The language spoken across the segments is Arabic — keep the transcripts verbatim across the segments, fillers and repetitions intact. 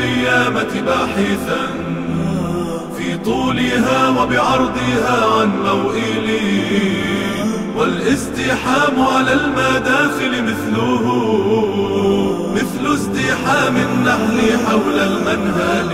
القيامة باحثا في طولها وبعرضها عن موئلي، والازدحام على المداخل مثله مثل ازدحام النحل حول المنهل.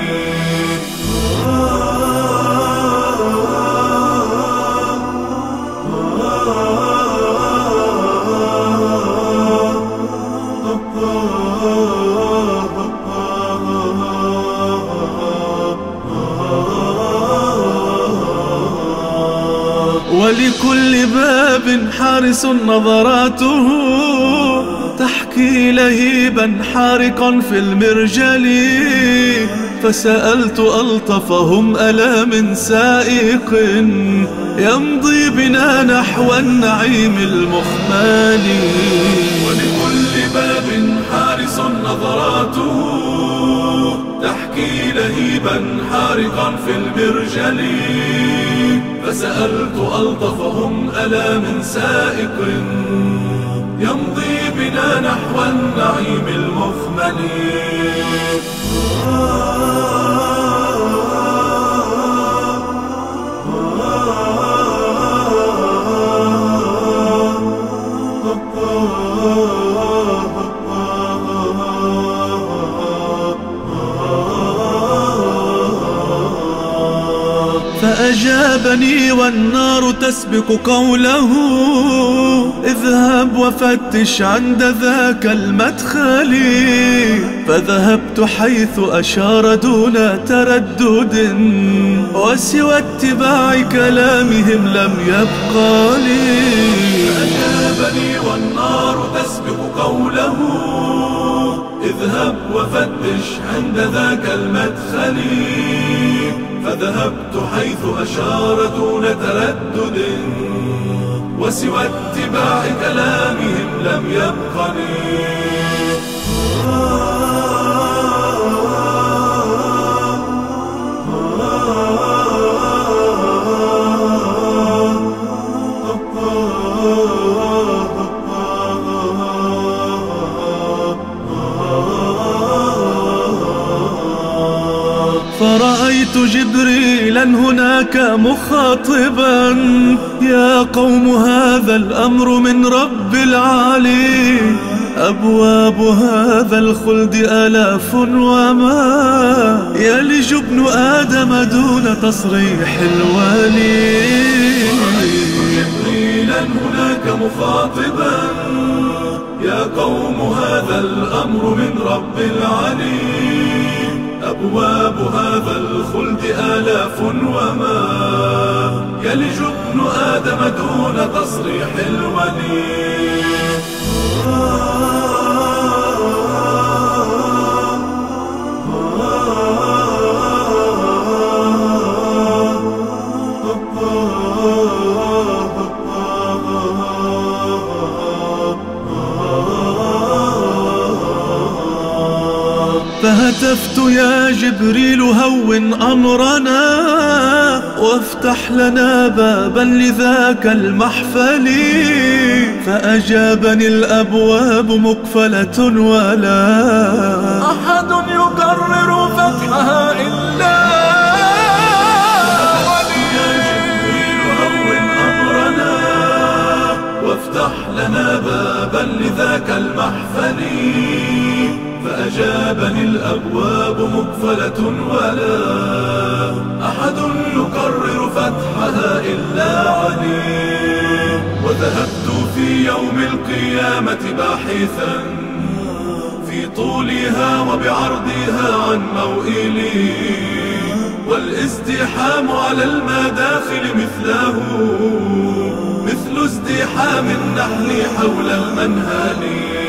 ولكل باب حارس نظراته تحكي لهيبا حارقا في المرجل، فسألت ألطفهم ألا من سائق يمضي بنا نحو النعيم المخمل. ولكل باب حارس نظراته تحكي لهيبا حارقا في المرجل، فسألت ألطفهم ألا من سائق يمضي بنا نحو النعيم المخمل. فأجابني والنار تسبق قوله اذهب وفتش عند ذاك المدخل، فذهبت حيث أشار دون تردد، وسوى اتباع كلامهم لم يبقى لي. فأجابني والنار تسبق قوله اذهب وفتش عند ذاك المدخل، فذهبت حيث أشار دون تردد، وسوى اتباع كلامهم لم يبق لي. فرأيت جبريلا هناك مخاطبا يا قوم هذا الأمر من رب العالي، أبواب هذا الخلد آلاف وما يلج ابن آدم دون تصريح الوالي. فرأيت جبريلا هناك مخاطبا يا قوم هذا الأمر من رب العالي، أبواب هذا الخلد آلاف وما يلج ابن آدم دون تصريح الولي. فهتفت يا جبريل هون أمرنا وافتح لنا بابا لذاك المحفل، فأجابني الأبواب مقفلة ولا أحد يقرر فتحها إلا ولي. يا جبريل هون أمرنا وافتح لنا بابا لذاك المحفل، فأجابني الأبواب مقفلة ولا أحد يقرر فتحها إلا علي. وذهبت في يوم القيامة باحثا في طولها وبعرضها عن موئلي، والازدحام على المداخل مثله مثل ازدحام النحل حول المنهل.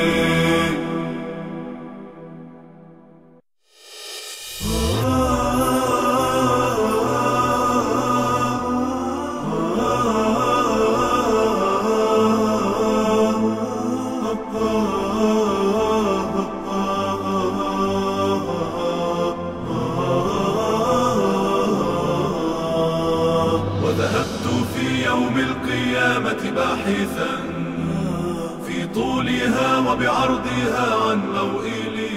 وذهبت في يوم القيامة باحثا في طولها وبعرضها عن موئلي،